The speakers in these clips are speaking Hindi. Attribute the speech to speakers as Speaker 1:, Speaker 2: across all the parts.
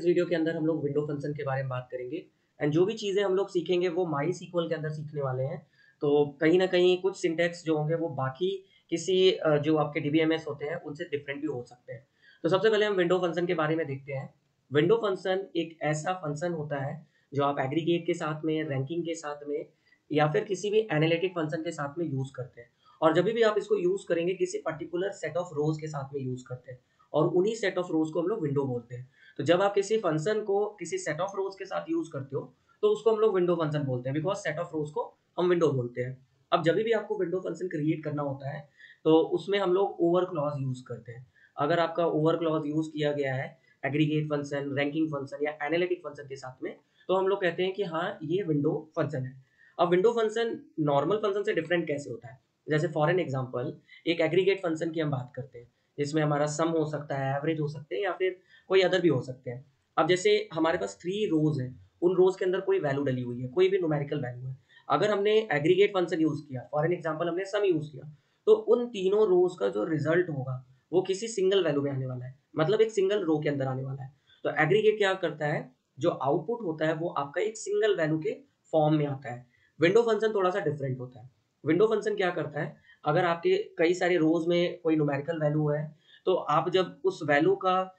Speaker 1: वीडियो के अंदर हम लोग विंडो फंक्शन के बारे में बात करेंगे एंड जो भी चीज़ें हम लोग सीखेंगे वो माई सीक्वल के अंदर सीखने वाले हैं। तो कहीं ना कहीं कुछ सिंटैक्स जो होंगे वो बाकी किसी जो आपके डीबीएमएस होते हैं उनसे डिफरेंट भी हो सकते हैं। तो सबसे पहले हम विंडो फंक्शन के बारे में देखते हैं। विंडो फंक्शन एक ऐसा फंक्शन होता है जो आप एग्रीगेट के साथ में, रैंकिंग के साथ में या फिर किसी भी एनालिटिक फंक्शन के साथ में यूज़ करते हैं। और जब भी आप इसको यूज़ करेंगे किसी पर्टिकुलर सेट ऑफ रोज के साथ में यूज़ करते हैं और उन्हीं सेट ऑफ रोज को हम लोग विंडो बोलते हैं। तो जब आप किसी फंक्शन को किसी सेट ऑफ रोज के साथ यूज करते हो तो उसको हम लोग विंडो फंक्शन बोलते हैं, बिकॉज सेट ऑफ रोज को हम विंडो बोलते हैं। अब जब भी आपको विंडो फंक्शन क्रिएट करना होता है तो उसमें हम लोग ओवर क्लॉज यूज करते हैं। अगर आपका ओवर क्लॉज यूज किया गया है एग्रीगेट फंक्शन, रैंकिंग फंक्शन या एनालिटिक फंक्शन के साथ में, तो हम लोग कहते हैं कि हाँ ये विंडो फंक्शन है। अब विंडो फंक्शन नॉर्मल फंक्शन से डिफरेंट कैसे होता है? जैसे फॉर एन एग्जाम्पल, एक एग्रीगेट फंक्शन की हम बात करते हैं जिसमें हमारा सम हो सकता है, एवरेज हो सकते हैं या फिर कोई अदर भी हो सकते हैं। अब जैसे हमारे पास 3 रोज हैं, उन रोज के अंदर कोई वैल्यू डली हुई है, कोई भी न्यूमेरिकल वैल्यू है। अगर हमने एग्रीगेट फंक्शन यूज किया, फॉर एन एग्जांपल हमने सम यूज किया, तो उन तीनों रोज का जो रिजल्ट होगा वो किसी सिंगल वैल्यू में आने वाला है, मतलब एक सिंगल रो के अंदर आने वाला है। तो एग्रीगेट क्या करता है, जो आउटपुट होता है वो आपका एक सिंगल वैल्यू के फॉर्म में आता है। विंडो फंक्शन थोड़ा सा डिफरेंट होता है। विंडो फंक्शन क्या करता है, अगर आपके कई सारे रोज में कोई न्यूमेरिकल वैल्यू है, तो आप जब उस वैल्यू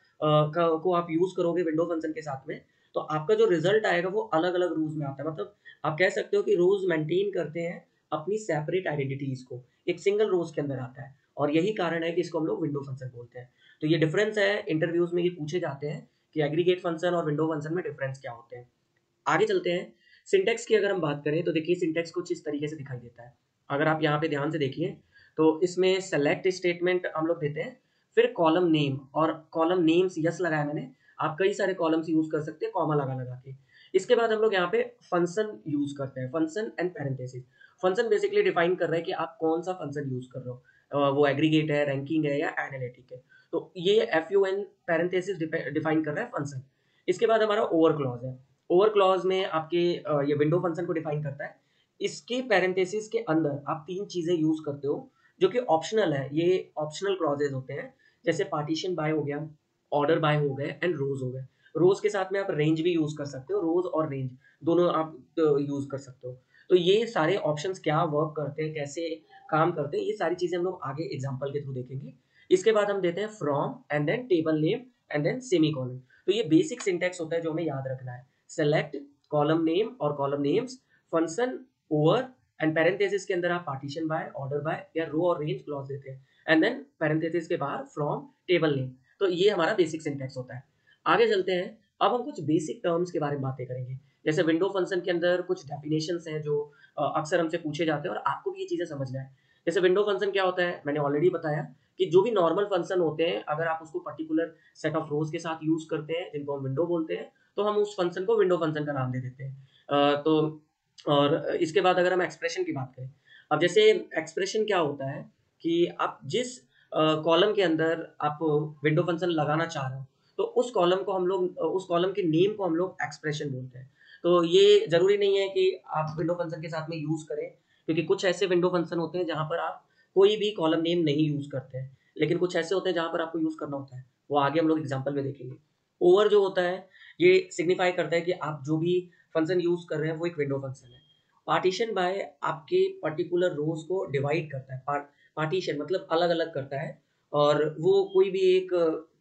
Speaker 1: को आप यूज करोगे विंडो फंक्शन के साथ में, तो आपका जो रिजल्ट आएगा वो अलग अलग रूल्स में आता है। मतलब आप कह सकते हो कि रोज मेंटेन करते हैं अपनी सेपरेट आइडेंटिटीज को, एक सिंगल रोज के अंदर आता है। और यही कारण है कि इसको हम लोग विंडो फंक्शन बोलते हैं। तो ये डिफरेंस है, इंटरव्यूज में ये पूछे जाते हैं कि एग्रीगेट फंक्शन और विंडो फंक्शन में डिफरेंस क्या होते हैं। आगे चलते हैं। सिंटेक्स की अगर हम बात करें तो देखिए सिंटेक्स कुछ इस तरीके से दिखाई देता है। अगर आप यहाँ पे ध्यान से देखिए तो इसमें सेलेक्ट स्टेटमेंट हम लोग देते हैं, फिर कॉलम नेम, और कॉलम नेम्स यस लगाया मैंने, आप कई सारे कॉलम्स यूज कर सकते हैं कॉमा लगा लगा के। इसके बाद हम लोग यहाँ पे फंक्शन यूज करते हैं, function and parenthesis. Function basically define कर रहा है कि आप कौन सा फंक्शन यूज कर रहे हो, वो एग्रीगेट है, रैंकिंग है या एनालिटिक है। तो ये F U N parenthesis define कर रहा है फंक्शन। इसके बाद हमारा ओवर क्लॉज है। ओवर क्लॉज में आपके ये विंडो फंक्शन को डिफाइन करता है। इसके पैरेंथेसिस के अंदर आप 3 चीजें यूज करते हो जो कि ऑप्शनल है, ये ऑप्शनल क्लॉजेज होते हैं। जैसे पार्टीशन बाय हो गया, ऑर्डर बाय हो गए एंड रोज हो गए। रोज के साथ में आप रेंज भी यूज कर सकते हो, रोज और रेंज दोनों आप यूज कर सकते हो। तो ये सारे ऑप्शंस क्या वर्क करते हैं, कैसे काम करते हैं, ये सारी चीजें हम लोग आगे एग्जांपल के थ्रू देखेंगे। इसके बाद हम देते हैं from and then table name and then semicolon. तो ये बेसिक सिंटैक्स होता है जो हमें याद रखना है। सेलेक्ट, कॉलम नेम और column names, function, over and parenthesis के अंदर आप पार्टीशन बाय, ऑर्डर बाय या रो और रेंज क्लॉज देते हैं, एंड देन पैरेंथेसिस के बाहर फ्रॉम, टेबल नेम। तो ये हमारा बेसिक सिंटैक्स होता है। आगे चलते हैं। अब हम कुछ बेसिक टर्म्स के बारे में बातें करेंगे। जैसे विंडो फंक्शन के अंदर कुछ डेफिनेशंस हैं जो अक्सर हमसे पूछे जाते हैं और आपको भी ये चीजें समझना है। जैसे विंडो फंक्शन क्या होता है, मैंने ऑलरेडी बताया कि जो भी नॉर्मल फंक्शन होते हैं अगर आप उसको पर्टिकुलर सेट ऑफ रोज के साथ यूज करते हैं जिनको हम विंडो बोलते हैं, तो हम उस फंक्शन को विंडो फंक्शन का नाम दे देते हैं। तो और इसके बाद अगर हम एक्सप्रेशन की बात करें, अब जैसे एक्सप्रेशन क्या होता है कि आप जिस कॉलम के अंदर आप विंडो फंक्शन लगाना चाह रहे हो, तो उस कॉलम को हम लोग उस कॉलम के नेम को हम लोग एक्सप्रेशन बोलते हैं। तो ये जरूरी नहीं है कि आप विंडो फंक्शन के साथ में यूज करें, क्योंकि कुछ ऐसे विंडो फंक्शन होते हैं जहां पर आप कोई भी कॉलम नेम नहीं यूज करते हैं, लेकिन कुछ ऐसे होते हैं जहां पर आपको यूज करना होता है, वो आगे हम लोग एग्जांपल में देखेंगे। ओवर जो होता है ये सिग्निफाई करता है कि आप जो भी फंक्शन यूज कर रहे हैं वो एक विंडो फंक्शन है। पार्टीशन बाय आपके पर्टिकुलर रोज को डिवाइड करता है, पार्टीशन मतलब अलग अलग करता है, और वो कोई भी एक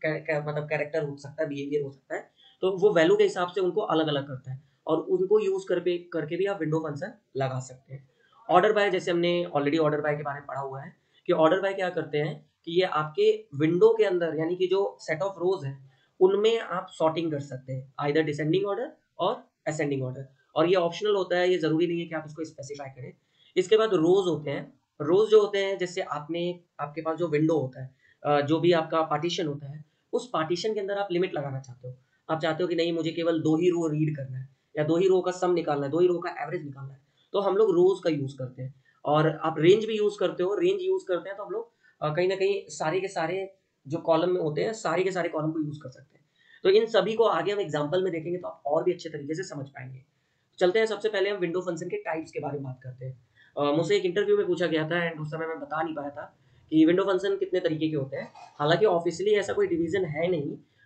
Speaker 1: मतलब कैरेक्टर हो सकता है, बिहेवियर हो सकता है, तो वो वैल्यू के हिसाब से उनको अलग अलग करता है और उनको यूज करके भी आप विंडो फंक्शन लगा सकते हैं। ऑर्डर बाय, जैसे हमने ऑलरेडी ऑर्डर बाय के बारे में पढ़ा हुआ है कि ऑर्डर बाय क्या करते हैं कि ये आपके विंडो के अंदर, यानी कि जो सेट ऑफ रोज है उनमें आप सॉर्टिंग कर सकते हैं, आइदर डिसेंडिंग ऑर्डर और असेंडिंग ऑर्डर। और ये ऑप्शनल होता है, ये जरूरी नहीं है कि आप इसको स्पेसिफाई करें। इसके बाद रोज होते हैं। रोज जो होते हैं, जैसे आपके पास जो विंडो होता है, जो भी आपका पार्टीशन होता है, उस पार्टीशन के अंदर आप लिमिट लगाना चाहते हो। आप चाहते हो कि नहीं, मुझे केवल 2 ही रो रीड करना है या 2 ही रो का सम निकालना है, 2 ही रो का एवरेज निकालना है, तो हम लोग रोज का यूज करते हैं। और आप रेंज भी यूज करते हो, रेंज यूज करते हैं तो हम लोग कहीं ना कहीं सारे के सारे जो कॉलम में होते हैं, सारे के सारे कॉलम को यूज कर सकते हैं। तो इन सभी को आगे हम एग्जाम्पल में देखेंगे तो आप और भी अच्छे तरीके से समझ पाएंगे। चलते हैं, सबसे पहले हम विंडो फंक्शन के टाइप्स के बारे में बात करते हैं। मुझसे एक इंटरव्यू में पूछा गया था एंड उस समय मैं बता नहीं पाया था कि विंडो फंक्शन कितने तरीके के होते हैं। हालांकि ऑफिशियली ऐसा कोई डिवीजन है नहीं,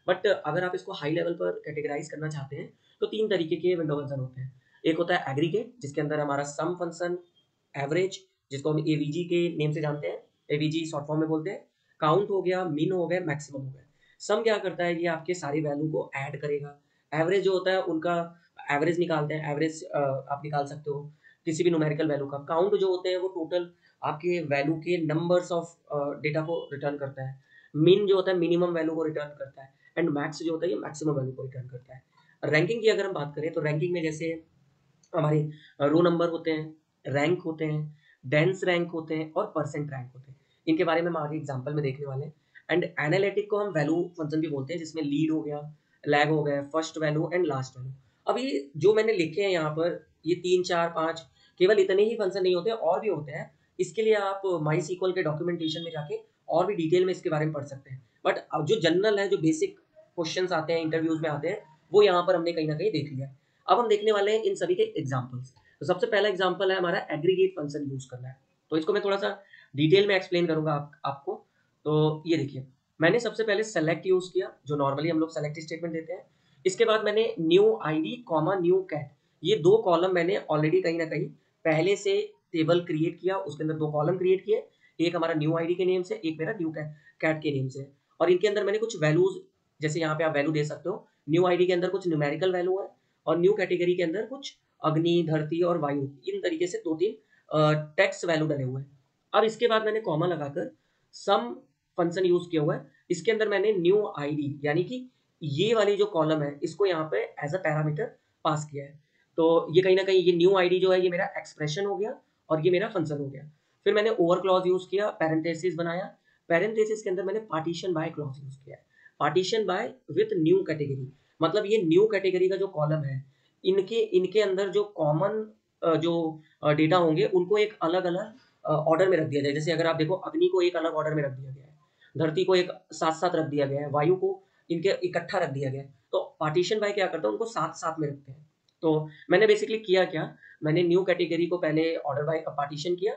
Speaker 1: बट अगर आप इसको हाई लेवल पर कैटेगराइज करना चाहते हैं तो 3 तरीके के विंडो फंक्शन होते हैं। एक होता है एग्रीगेट, जिसके अंदर हमारा सम फंक्शन, एवरेज जिसको हम एवीजी के नेम से जानते हैं, एवीजी शॉर्ट फॉर्म में बोलते हैं, काउंट हो गया, मीन हो गया, मैक्सिमम हो गया। सम क्या करता है, ये आपके सारी वैल्यू को ऐड करेगा। एवरेज जो होता है उनका एवरेज निकालते हैं, एवरेज आप निकाल सकते हो किसी भी न्यूमेरिकल वैल्यू का। काउंट जो होते हैं वो टोटल आपके वैल्यू के नंबर्स ऑफ डेटा को रिटर्न करता है। मीन जो होता है मिनिमम वैल्यू को रिटर्न करता है। एंड मैक्स जो होता है ये मैक्सिमम वैल्यू को रिटर्न करता है। रैंकिंग की अगर हम बात करें तो रैंकिंग में जैसे हमारे रो नंबर होते हैं, रैंक होते हैं, डेंस रैंक होते हैं और परसेंट रैंक होते हैं। इनके बारे में हम आगे एग्जाम्पल में देखने वाले हैं। एंड एनालिटिक को हम वैल्यू फंक्शन भी बोलते हैं, जिसमें लीड हो गया, लैग हो गया, first value and last value. अब ये जो मैंने लिखे हैं यहाँ पर, ये 3 4 5 केवल इतने ही फंक्शन नहीं होते, और भी होते हैं। इसके लिए आप माई सीक्वल के डॉक्यूमेंटेशन में जाके और भी डिटेल में इसके बारे में पढ़ सकते हैं। बट अब जो जनरल है, जो बेसिक क्वेश्चंस आते हैं, इंटरव्यूज में आते हैं, वो यहाँ पर हमने कहीं ना कहीं देख लिया है। अब हम देखने वाले हैं इन सभी के एग्जाम्पल्स। तो सबसे पहला एग्जाम्पल है हमारा एग्रीगेट फंक्शन यूज करना है। तो इसको मैं थोड़ा सा डिटेल में एक्सप्लेन करूंगा आपको। तो ये देखिए, मैंने सबसे पहले सेलेक्ट यूज किया, जो नॉर्मली हम लोग सेलेक्ट स्टेटमेंट देते हैं। इसके बाद मैंने new ID comma new cat, ये 2 कॉलम मैंने ऑलरेडी कहीं ना कहीं पहले से टेबल क्रिएट किया, उसके अंदर 2 कॉलम क्रिएट किए। एक हमारा न्यू आईडी के नेम से, एक मेरा न्यू कैट के नेम से। और इनके अंदर मैंने कुछ वैल्यूज, जैसे यहाँ पे आप वैल्यू दे सकते हो। न्यू आईडी के अंदर कुछ न्यूमेरिकल वैल्यू है, और न्यू कैटेगरी के अंदर कुछ अग्नि, धरती और वायु, इन तरीके से 2-3 टेक्स्ट वैल्यू डले हुए हैं। अब इसके बाद मैंने कॉमा लगाकर सम फंक्शन यूज किया हुआ है। इसके अंदर मैंने न्यू आईडी, यानी कि ये वाली जो कॉलम है, इसको यहाँ पे एज अ पैरामीटर पास किया है। तो ये कहीं ना कहीं ये न्यू आईडी जो है, ये मेरा एक्सप्रेशन हो गया और ये मेरा फंक्शन हो गया। फिर मैंने ओवर क्लॉज यूज किया, पैरेंथेसिस बनाया। पैरेंथेसिस के अंदर मैंने पार्टीशन बाय क्लॉज यूज किया है, partition by with new category. मतलब ये न्यू कैटेगरी का जो कॉलम है, इनके इनके अंदर जो कॉमन जो डेटा होंगे, उनको एक अलग अलग ऑर्डर में रख दिया जाए। जैसे अगर आप देखो, अग्नि को एक अलग ऑर्डर में रख दिया गया है, धरती को एक साथ साथ रख दिया गया है, वायु को इनके इकट्ठा रख दिया गया है। तो पार्टीशन बाय क्या करता है, उनको साथ साथ में रखते हैं। तो मैंने बेसिकली किया क्या, मैंने न्यू कैटेगरी को पहले ऑर्डर बाय पार्टीशन किया,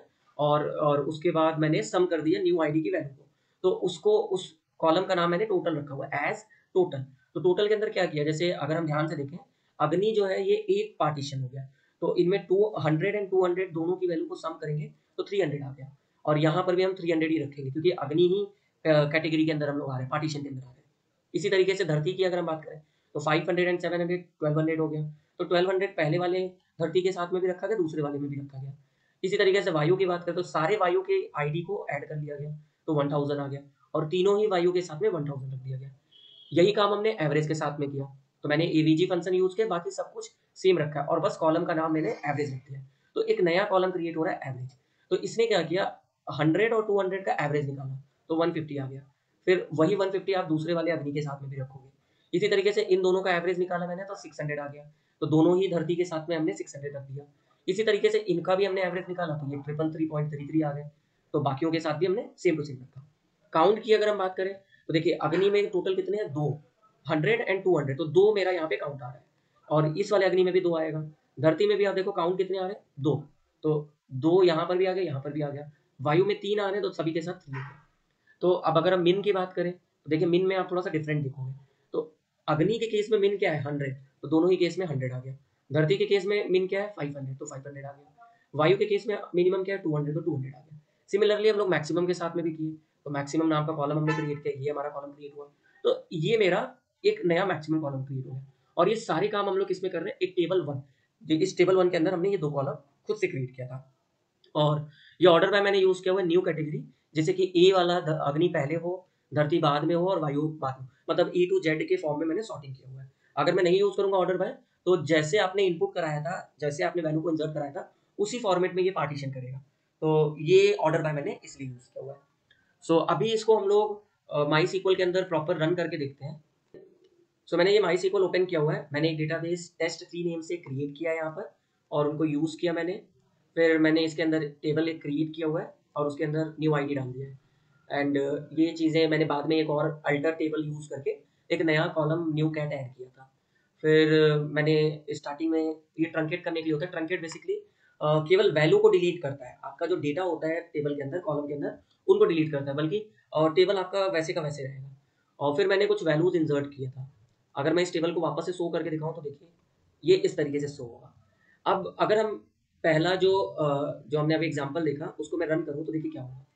Speaker 1: और उसके बाद मैंने सम कर दिया न्यू आईडी की वैल्यू को। तो उसको, उस कॉलम का नाम मैंने टोटल रखा हुआ है, एज टोटल। तो टोटल के अंदर क्या किया, जैसे अगर हम ध्यान से देखें, अग्नि जो है ये एक पार्टीशन हो गया, तो इनमें 200 एंड 200 दोनों की वैल्यू को सम करेंगे तो 300 आ गया। और यहाँ पर भी हम 300 ही रखेंगे, क्योंकि अग्नि ही कैटेगरी के अंदर हम लोग आ रहे हैं, पार्टीशन के अंदर आ रहे हैं। इसी तरीके से धरती की अगर हम बात करें, तो 500 एंड 700 1200 हो गया। तो 1200 पहले वाले धरती के साथ में भी रखा गया, दूसरे वाले में भी रखा गया। इसी तरीके से वायु की बात करें, तो सारे वायु के आईडी को ऐड कर लिया गया, तो 1000 आ गया, और तीनों ही वायु के साथ में 1000 रख दिया गया। यही काम हमने एवरेज के साथ में किया। तो मैंने एवीजी फंक्शन यूज किया, बाकी सब कुछ सेम रखा है, और बस कॉलम का नाम मैंने एवरेज रख दिया। तो एक नया कॉलम क्रिएट हो रहा है, एवरेज। तो इसने क्या किया, 100 और 200 का एवरेज निकाला, तो 150 आ गया। फिर वही 150 आप दूसरे वाले अग्नि के साथ में भी रखोगे। इसी तरीके से इन दोनों का एवरेज निकाला मैंने, तो 600 आ गया। तो दोनों ही धरती के साथ में हमने 600 रख दिया। इसी तरीके से इनका भी हमने एवरेज निकाला, तो ये 333.33 आ गए। तो बाकियों के साथ भी हमने सेम टू सेम रखा। काउंट की अगर हम बात करें, तो देखिए अग्नि में टोटल कितने हैं, 2, 100 एंड 200, तो 2 मेरा यहाँ पे काउंट आ रहा है। और इस वाले अग्नि में भी 2 आएगा। धरती में भी आप देखो काउंट कितने आ रहे हैं, 2। तो 2 यहाँ पर भी आ गया, यहाँ पर भी आ गया। वायु में 3 आ रहे हैं, तो सभी के साथ 3 हो गया। तो अब अगर हम मिन की बात करें, तो देखिए मिन में आप थोड़ा सा डिफरेंट देखोगे। तो अग्नि के केस में मिन क्या है, 100, तो दोनों ही केस में 100 आ गया। धरती के केस में मिन क्या है, 500, तो 500 आ गया। वायु के केस में मिनिमम क्या है, 200, तो 200 आ गया। सिमिलरली हम लोग मैक्सिमम के साथ में भी किए, तो मैक्सिमम नाम का कॉलम हमने क्रिएट किया, ये हमारा कॉलम क्रिएट हुआ। तो ये मेरा एक नया मैक्सिमम कॉलम क्रिएट हो गया। और ये सारे काम हम लोग किसमें कर रहे हैं, एक टेबल 1, इस टेबल 1 के अंदर हमने ये 2 कॉलम खुद से क्रिएट किया था। और ये ऑर्डर बाय मैंने यूज किया हुआ है न्यू कैटेगरी, जैसे कि ए वाला अग्नि पहले हो, धरती बाद में हो, और वायु बाद में, मतलब ई टू जेड के फॉर्म में मैंने सॉर्टिंग किया हुआ है। अगर मैं नहीं यूज करूंगा ऑर्डर बाय, तो जैसे आपने इनपुट कराया था, जैसे आपने वैल्यू को इंसर्ट कराया था, उसी फॉर्मेट में ये पार्टीशन करेगा। तो ये ऑर्डर बाय मैंने इसलिए यूज किया हुआ है। सो अभी इसको हम लोग माई सीक्वल के अंदर प्रॉपर रन करके देखते हैं। सो मैंने ये माई सीक्वल ओपन किया हुआ है, मैंने एक डेटाबेस टेस्ट3 नेम से क्रिएट किया है यहाँ पर, और उनको यूज़ किया मैंने। फिर मैंने इसके अंदर टेबल एक क्रिएट किया हुआ है, और उसके अंदर न्यू आईडी डाल दिया है। एंड ये चीज़ें मैंने बाद में एक और अल्टर टेबल यूज़ करके एक नया कॉलम न्यू कैट ऐड किया था। फिर मैंने स्टार्टिंग में, ये ट्रंकेट करने के लिए होता है। ट्रंकेट बेसिकली केवल वैल्यू को डिलीट करता है, आपका जो डेटा होता है टेबल के अंदर, कॉलम के अंदर, उनको डिलीट करता है, बल्कि टेबल आपका वैसे का वैसे रहेगा। और फिर मैंने कुछ वैल्यूज इंसर्ट किया था। अगर मैं इस टेबल को वापस से शो करके दिखाऊं तो देखिए ये इस तरीके से शो होगा। अब अगर हम पहला जो हमने अभी एग्जांपल देखा उसको मैं रन करूं तो देखिए क्या होगा।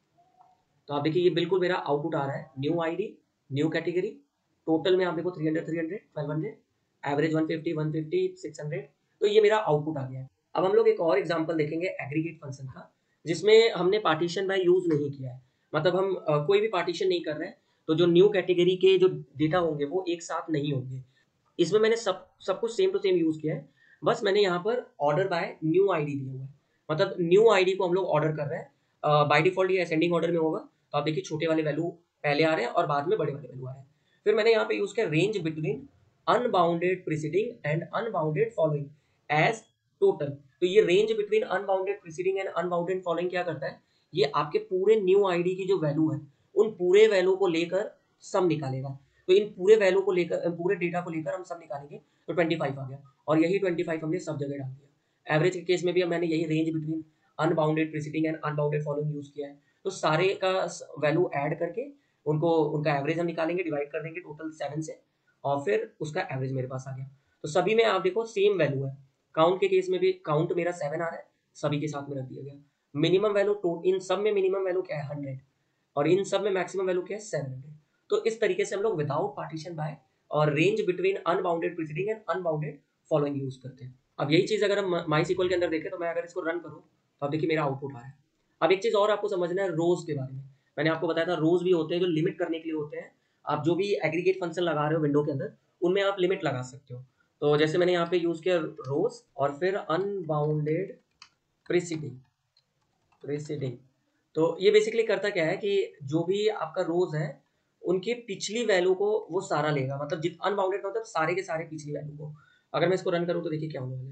Speaker 1: तो आप देखिए ये बिल्कुल मेरा आउटपुट आ रहा है, new ID, new category, total में आप देखो 300 300 1200, एवरेज 150 150 600। तो ये मेरा आउटपुट आ गया है। अब हम लोग एक और एग्जांपल देखेंगे एग्रीगेट फंक्शन का, जिसमें हमने पार्टीशन बाय यूज नहीं किया है। मतलब हम कोई भी पार्टीशन नहीं कर रहे हैं, तो जो न्यू कैटेगरी के जो डेटा होंगे वो एक साथ नहीं होंगे। इसमें मैंने सब कुछ सेम टू सेम यूज किया है। बस मैंने यहाँ पर ऑर्डर बाय न्यू आईडी दिया हुआ है। मतलब न्यू आईडी को हम लोग ऑर्डर कर रहे हैं, बाय डिफॉल्ट ये असेंडिंग ऑर्डर में होगा। तो आप देखिए छोटे वाले वैल्यू पहले आ रहे हैं और बाद में बड़े वाले वैल्यू आ रहे हैं। फिर मैंने यहाँ पे यूज किया range between unbounded preceding and unbounded following as total. तो ये range between unbounded preceding and unbounded following क्या करता है, ये आपके पूरे न्यू आईडी की जो वैल्यू है उन पूरे वैल्यू को लेकर सम निकालेगा। तो इन पूरे वैल्यू को लेकर, पूरे डेटा को लेकर हम सब निकालेंगे तो 25 आ गया, और यही 25 हमने सब जगह डाल दिया। एवरेज के केस में भी मैंने यही range between unbounded preceding and unbounded following use किया है। तो सारे का वैल्यू ऐड करके उनको उनका एवरेज हम निकालेंगे, डिवाइड कर देंगे टोटल 7 से, और फिर उसका एवरेज मेरे पास आ गया। तो सभी में आप देखो सेम वैल्यू है। काउंट के केस में भी काउंट मेरा 7 आ रहा है, सभी के साथ में रख दिया गया। मिनिमम वैल्यू इन सब में मिनिमम वैल्यू क्या है 100, और इन सब में मैक्सिमम वैल्यू क्या है 700। तो इस तरीके से हम लोग विदाउट पार्टीशन बाय और range between unbounded preceding and unbounded following use करते हैं। अब यही चीज अगर हम माई सीक्वल के अंदर देखें तो मैं अगर इसको रन करूं तो अब देखिए मेरा आउटपुट आ रहा है। अब एक चीज और आपको समझना है रोज के बारे में। मैंने आपको बताया था रोज भी होते हैं जो लिमिट करने के लिए होते हैं। आप जो भी एग्रीगेट फंक्शन लगा रहे हो विंडो के अंदर उनमें आप लिमिट लगा सकते हो। तो जैसे मैंने यहाँ पे यूज किया रोज और फिर अनबाउंडेड प्रीसीडिंग प्रीसीडिंग। तो ये बेसिकली करता क्या है कि जो भी आपका रोज है उनकी पिछली वैल्यू को वो सारा लेगा। मतलब जित अनबाउंडेड मतलब सारे के सारे पिछली वैल्यू को। अगर मैं इसको रन करूँ तो देखिए क्या होने वाला है।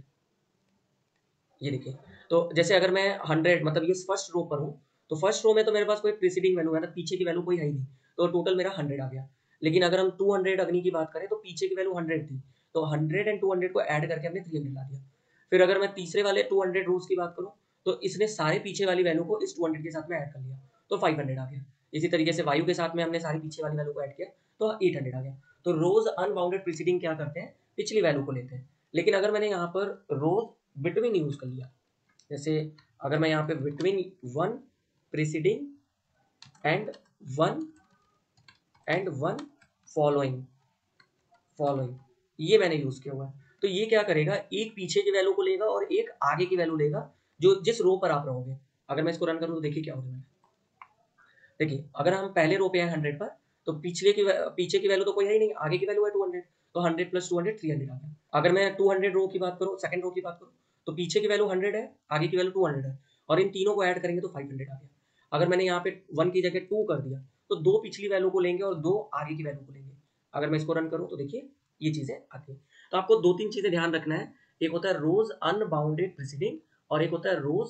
Speaker 1: ये देखिए, तो जैसे अगर मैं 100 मतलब ये फर्स्ट रो पर हूँ, तो फर्स्ट रो में तो मेरे पास कोई प्रीसीडिंग वैल्यू है ना, पीछे की वैल्यू कोई है ही नहीं। तो टोटल मेरा 100 आ गया। लेकिन अगर हम 200 अग्नि की बात करें तो पीछे की वैल्यू 100 थी, तो 100 एंड 200 को ऐड करके हमने 300 ला दिया। फिर अगर मैं तीसरे वाले 200 रोज की बात करूँ तो इसने सारे पीछे वाली वैल्यू को इस 200 के साथ में ऐड कर लिया, तो 500 आ गया। इसी तरीके से वायु के साथ में हमने सारी पीछे वाली वैल्यू को ऐड किया तो 800 आ गया। तो रोज अनबाउंडेड प्रीसीडिंग क्या करते हैं, पिछली वैल्यू को लेते हैं। लेकिन अगर मैंने यहाँ पर रोज बिटवीन यूज कर लिया, जैसे अगर मैं यहाँ पे between one preceding and one one following following, ये मैंने यूज किया हुआ है। तो ये क्या करेगा, एक पीछे की वैल्यू को लेगा और एक आगे की वैल्यू लेगा जो जिस रो पर आप रहोगे। अगर मैं इसको रन करूँ तो देखिए क्या होने वाला है। देखिए अगर हम पहले रो पे हैं 100 पर, तो पीछे की वैल्यू तो कोई है ही नहीं, आगे की वैल्यू है 200, तो 100 प्लस 200 300 आ गया। अगर मैं 200 रो की बात करूँ, सेकंड रो की बात करूँ, तो पीछे की वैल्यू 100 है, आगे की वैल्यू 200 है, और इन तीनों को ऐड करेंगे तो 500 आ गया। अगर मैंने यहाँ पे 1 की जगह 2 कर दिया तो 2 पिछली वैल्यू को लेंगे और 2 आगे की वैल्यू को लेंगे। अगर मैं इसको रन करूँ तो देखिए ये चीजें आती हैं। तो आपको 2-3 चीजें ध्यान रखना है। एक होता है रोज अनबाउंडेड प्रीसीडिंग, और एक होता है rows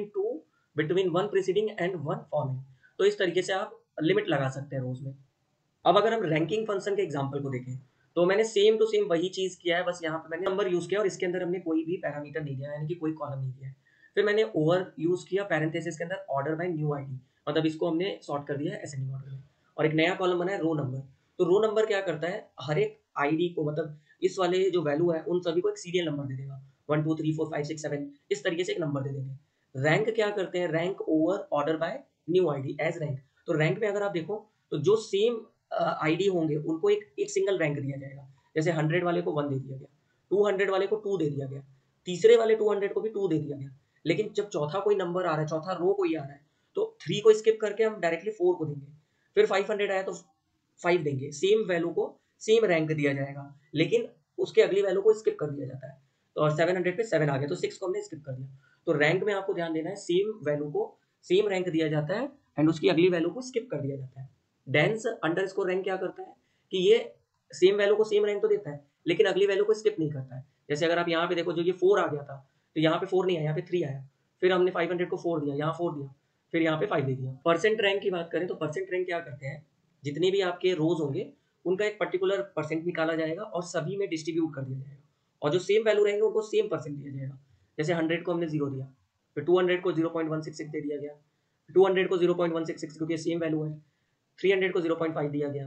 Speaker 1: between one preceding and one following. तो इस तरीके से आप लिमिट लगा सकते हैं रोज में। अब अगर हम रैंकिंग फंक्शन के एग्जांपल को देखें तो मैंने सेम टू सेम वही चीज किया है, बस यहाँ पे मैंने नंबर यूज किया और इसके अंदर हमने कोई भी पैरामीटर नहीं दिया, यानी कि कोई कॉलम नहीं दिया है। फिर मैंने ओवर यूज किया पैरेंथेसिस के अंदर ऑर्डर बाय न्यू आईडी, मतलब इसको हमने सॉर्ट कर दिया है असेंडिंग ऑर्डर में, और एक नया कॉलम बना है रो नंबर। तो रो नंबर क्या करता है, हर एक आईडी को, मतलब इस वाले जो वैल्यू है उन सभी को एक सीरियल नंबर दे देगा, 1 2 3 4 5 6 7 इस तरीके से एक नंबर दे देंगे। रैंक क्या करते हैं, rank over order by new ID as rank. तो रैंक में अगर आप देखो तो जो सेम आईडी होंगे उनको एक सिंगल रैंक दिया जाएगा। जैसे 100 वाले को 1 दे दिया गया, 200 वाले को 2 दे दिया गया, तीसरे वाले 200 को भी 2 दे दिया गया। लेकिन जब चौथा कोई नंबर आ रहा है, चौथा रो कोई आ रहा है, तो 3 को स्किप करके हम डायरेक्टली 4 को देंगे। फिर 500 आया तो 5 देंगे, सेम वैल्यू को सेम रैंक दिया जाएगा, लेकिन उसके अगली वैल्यू को स्किप कर दिया जाता है। तो और 700 पे 7 आ गया तो 6 को हमने स्किप कर दिया। तो रैंक में आपको ध्यान देना है, सेम वैल्यू को सेम रैंक दिया जाता है एंड उसकी अगली वैल्यू को स्किप कर दिया जाता है। डेंस अंडरस्कोर रैंक क्या करता है कि ये सेम वैल्यू को सेम रैंक तो देता है लेकिन अगली वैल्यू को स्किप नहीं करता है। जैसे अगर आप यहाँ पे देखो, जो ये 4 आ गया था तो यहाँ पे 4 नहीं आया, यहाँ पे 3 आया। फिर हमने 500 को 4 दिया, यहाँ 4 दिया, फिर यहाँ पे 5 दे दिया। परसेंट रैंक की बात करें तो परसेंट रैंक क्या करते हैं, जितने भी आपके रोज होंगे उनका एक पर्टिकुलर परसेंट निकाला जाएगा और सभी में डिस्ट्रीब्यूट कर दिया जाएगा, और जो सेम वैल्यू रहेंगे उनको सेम परसेंट दिया जाएगा। जैसे 100 को हमने 0 दिया, फिर 200 को 0.166 दे दिया गया, 200 को 0.166 क्योंकि सेम वैल्यू है, 300 को 0.5 दिया गया,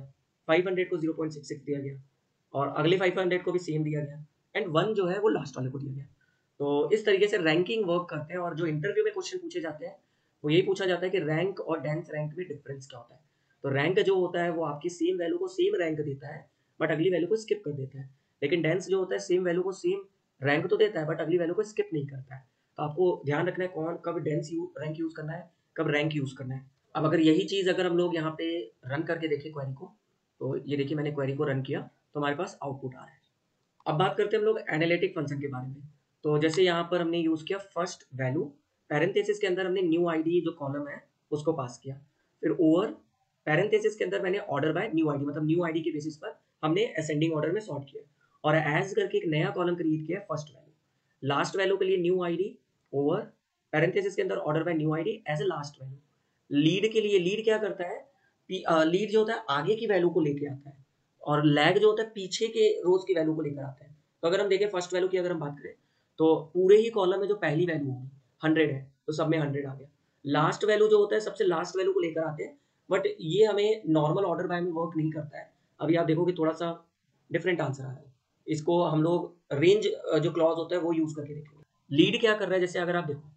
Speaker 1: 500 को 0.66 दिया गया और अगले 500 को भी सेम दिया गया एंड 1 जो है वो लास्ट वाले को दिया गया। तो इस तरीके से रैंकिंग वर्क करते हैं और जो इंटरव्यू में क्वेश्चन पूछे जाते हैं वो यही पूछा जाता है कि रैंक और डेंस रैंक में डिफरेंस क्या होता है। तो रैंक जो होता है वो आपकी सेम वैल्यू को सेम रैंक देता है बट अगली वैल्यू को स्किप कर देता है, लेकिन डेंस जो होता है सेम वैल्यू को सेम रैंक तो देता है बट अगली वैल्यू को स्किप नहीं करता है। तो आपको ध्यान रखना है कौन कब डेंस रैंक यूज करना है, कब रैंक यूज करना है। अब अगर यही चीज अगर हम लोग यहाँ पे रन करके देखें क्वेरी को, तो ये देखिए मैंने क्वेरी को रन किया तो हमारे पास आउटपुट आ रहा है। अब बात करते हैं हम लोग एनालिटिक फंक्शन के बारे में। तो जैसे यहाँ पर हमने यूज किया फर्स्ट वैल्यू, पैरेंथेसिस के अंदर हमने न्यू आईडी जो कॉलम है उसको पास किया, फिर ओवर पैरेंथेसिस के अंदर मैंने ऑर्डर बाय न्यू आईडी मतलब न्यू आईडी के बेसिस पर हमने असेंडिंग ऑर्डर में सॉर्ट किया और एज करके एक नया कॉलम क्रिएट किया फर्स्ट वैल्यू, लास्ट वैल्यू के लिए न्यू आईडी ओवर पैरेंथेसिस के अंदर order by new ID as a last value. Lead के लिए लीड क्या करता है, लीड जो होता है आगे की वैल्यू को लेके आता है और लैग जो होता है पीछे के रोज की वैल्यू को लेकर आता है। तो अगर हम देखें फर्स्ट वैल्यू की अगर हम बात करें तो पूरे ही कॉलम में जो पहली वैल्यू होगी 100 है तो सब में 100 आ गया। लास्ट वैल्यू जो होता है सबसे लास्ट वैल्यू को लेकर आते हैं बट ये हमें नॉर्मल ऑर्डर बाय में वर्क नहीं करता है। अभी आप देखोगे थोड़ा सा डिफरेंट आंसर आ रहा है, इसको हम लोग रेंज जो क्लॉज होता है वो यूज करके देखेंगे। लीड क्या कर रहा है, जैसे अगर आप देखो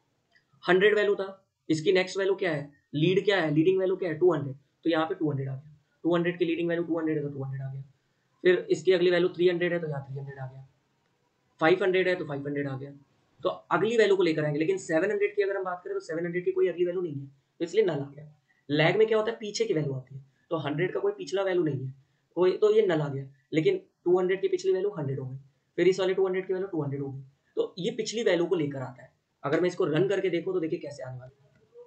Speaker 1: 100 वैल्यू था, इसकी नेक्स्ट वैल्यू क्या है, लीड क्या है, लीडिंग वैल्यू क्या है 200, तो यहाँ पे 200 आ गया, 200 की लीडिंग वैल्यू 200 है तो 200 आ गया। फिर इसकी अगली वैल्यू 300 है तो यहाँ 300 आ गया, 500 है तो 500 आ गया। तो अगली वैल्यू को लेकर आएंगे, लेकिन 700 की अगर हम बात करें तो 700 की कोई अगली वैल्यू नहीं है तो इसलिए नल आ गया। लैग में क्या होता है पीछे की वैल्यू आती है, तो 100 का कोई पिछला वैल्यू नहीं है कोई, तो ये नल आ गया। लेकिन 200 की पिछली वैल्यू 100 हो गई, फिर इस वाले 200 की वैल्यू 200 हो गई, तो ये पिछली वैल्यू को लेकर आता है। अगर मैं इसको रन करके देखूँ तो देखिए कैसे आने वाला है।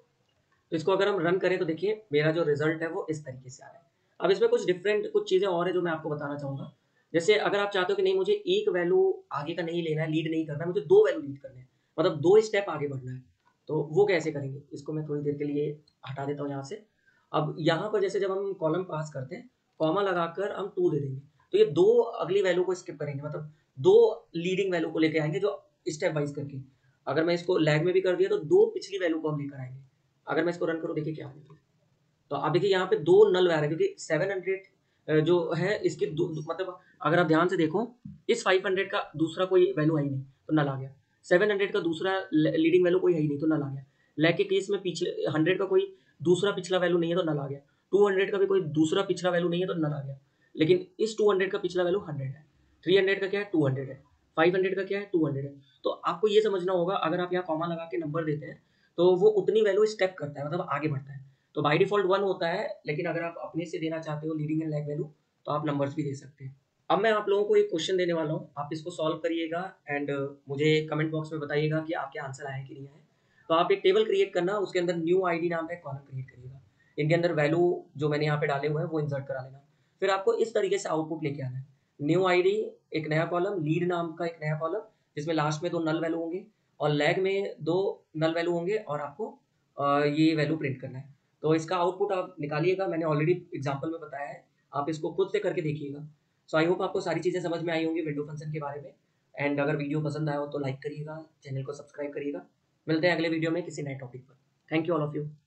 Speaker 1: तो इसको अगर हम रन करें तो देखिए मेरा जो रिजल्ट है वो इस तरीके से आ रहा है। अब इसमें कुछ डिफरेंट कुछ चीज़ें और है जो मैं आपको बताना चाहूँगा। जैसे अगर आप चाहते हो कि नहीं मुझे एक वैल्यू आगे का नहीं लेना है, लीड नहीं करना है, मुझे 2 वैल्यू लीड करने हैं, मतलब 2 स्टेप आगे बढ़ना है, तो वो कैसे करेंगे? इसको मैं थोड़ी देर के लिए हटा देता हूँ यहाँ से। अब यहाँ पर जैसे जब हम कॉलम पास करते हैं, कॉमा लगाकर हम 2 दे देंगे, तो ये 2 अगली वैल्यू को स्किप करेंगे, मतलब 2 लीडिंग वैल्यू को लेके आएँगे जो स्टेप वाइज़ करके। अगर मैं इसको लैग में भी कर दिया तो 2 पिछली वैल्यू को हम लेकर आएँगे। अगर मैं इसको रन करूँ देखिए क्या होगा। तो आप देखिए यहाँ पे 2 नल वैल्यू है क्योंकि 700 जो है इसके मतलब अगर आप ध्यान से देखो इस 500 का दूसरा कोई वैल्यू है ही नहीं तो नल आ गया, 700 का दूसरा लीडिंग वैल्यू कोई है ही नहीं तो नल आ गया, लैग के केस में पीछे 100 का कोई दूसरा पिछला वैल्यू नहीं है तो नल आ गया, 200 का भी कोई दूसरा पिछला वैल्यू नहीं है तो नल आ गया, लेकिन इस 200 का पिछला वैल्यू 100 है, 300 का क्या है 200 है, 500 का क्या है 200 है। तो आपको ये समझना होगा अगर आप यहाँ कॉमा लगा के नंबर देते हैं तो वो उतनी वैल्यू स्टेप करता है मतलब आगे बढ़ता है। तो बाय डिफ़ॉल्ट 1 होता है, लेकिन अगर आप अपने से देना चाहते हो लीडिंग एंड लैग वैल्यू तो आप नंबर्स भी दे सकते हैं। अब मैं आप लोगों को एक क्वेश्चन देने वाला हूँ, आप इसको सॉल्व करिएगा एंड मुझे कमेंट बॉक्स में बताइएगा कि आपके आंसर आए कि नहीं आए। तो आप एक टेबल क्रिएट करना, उसके अंदर न्यू आईडी नाम का एक कॉलम क्रिएट करिएगा, इनके अंदर वैल्यू जो मैंने यहाँ पे डाले हुए हैं वो इंसर्ट करा लेना। फिर आपको इस तरीके से आउटपुट लेके आना है, न्यू आईडी एक नया कॉलम, लीड नाम का एक नया कॉलम जिसमें लास्ट में 2 नल वैल्यू होंगे और लैग में 2 नल वैल्यू होंगे और आपको ये वैल्यू प्रिंट करना है। तो इसका आउटपुट आप निकालिएगा, मैंने ऑलरेडी एग्जांपल में बताया है, आप इसको खुद से करके देखिएगा। सो आई होप आपको सारी चीज़ें समझ में आई होंगी विंडो फंक्शन के बारे में एंड अगर वीडियो पसंद आया हो तो लाइक करिएगा, चैनल को सब्सक्राइब करिएगा। मिलते हैं अगले वीडियो में किसी नए टॉपिक पर। Thank you all of you.